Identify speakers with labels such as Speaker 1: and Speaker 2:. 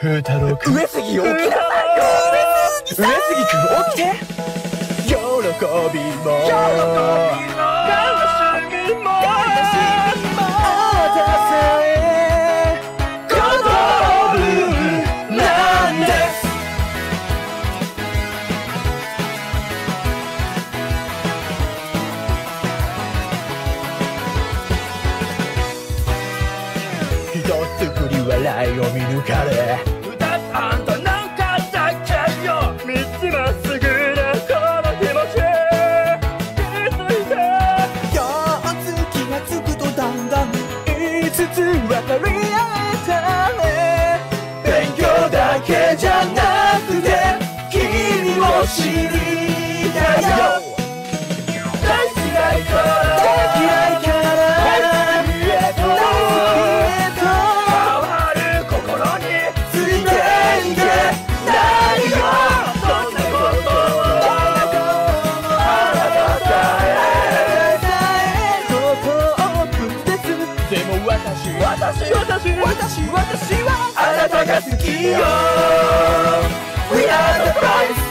Speaker 1: 風太郎くん、
Speaker 2: 上杉起きなさいよ。上杉くん起きて。
Speaker 1: 喜びも悲しみもあなたさえ孤独なんです。人作り笑いを見抜かれ歌あんたなんかだけよ道まっすぐなこの気持ち気づいてよつ気がつくとだんだん5つ分かり合えたね。勉強だけじゃなくて君を知りたいよ。大嫌いから私はあなたが好きよ。 We are the prize